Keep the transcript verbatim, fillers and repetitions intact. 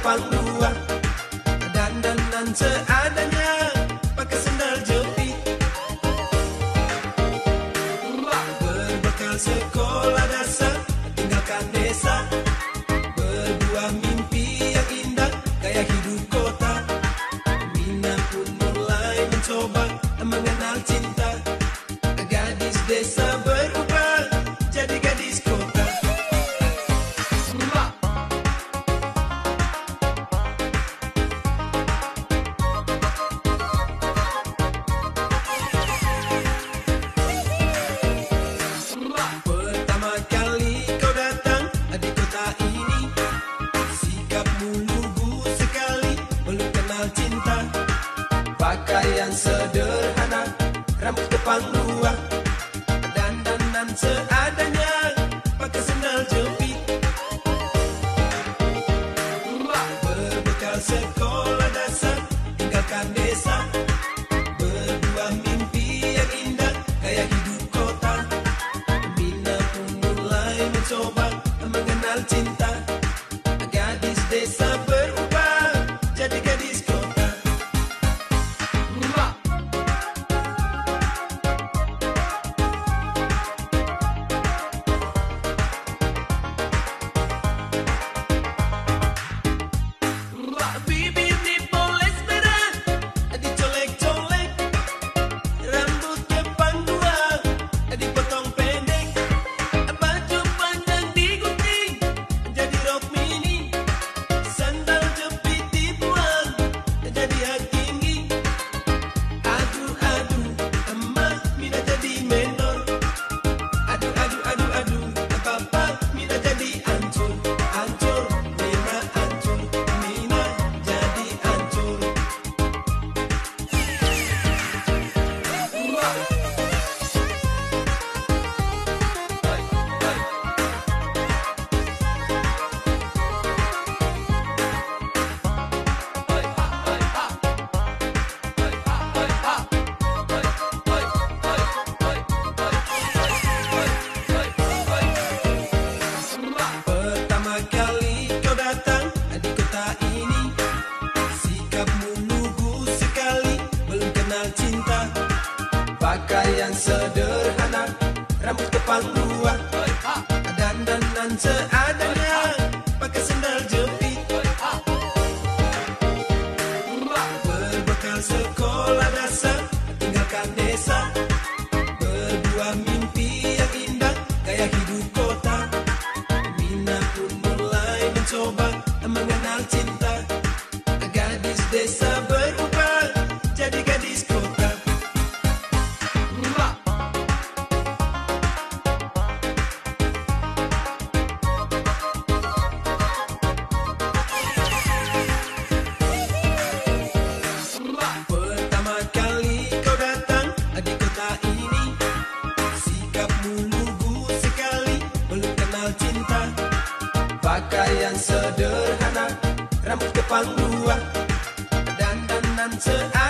kepang dua, dandanan seadanya, pakai sendal jepit. Berbekal sekolah dasar, tinggalkan desa, berdua mimpi yang indah, gaya hidup kota. Mina pun mulai mencoba mengenal cinta. Gadis desa berubah jadi gadis kota. Pertama kali kau datang di kota ini, sikapmu lugu sekali, belum kenal cinta. Pakaian sederhana, rambut kepang dua, dandanan seadanya, pakai sendal jepit. Berbekal sekolah dasar, tinggalkan desa, berdua mimpi yang indah, gaya hidup kota. Mina pun mulai mencoba mengenal cinta. Gadis desa berubah jadi gadis kota. Bibir dipoles merah, dicolek-colek, rambut kepang dua, dipotong pendek, baju panjang digunting jadi rok mini, sandal jepit dibuang jadi hak tinggi. Aduh aduh, emak Mina jadi menor. Aduh aduh aduh aduh, bapak Mina jadi hancur, hancur, Mina hancur, Mina jadi hancur. Pertama kali kau datang di kota ini, sikapmu lugu sekali, belum kenal cinta. Pakaian sederhana, rambut kepang dua, dandanan seadanya, pakai sendal jepit. Berbekal sekolah dasar, tinggalkan desa, berdua mimpi yang indah, gaya hidup kota. Mina pun mulai mencoba mengenal cinta. Gadis desa berubah jadi gadis kota. Pertama kali kau datang di kota ini, sikapmu lugu sekali, belum kenal cinta. Pakaian sederhana, rambut kepang dua, dandanan seadanya.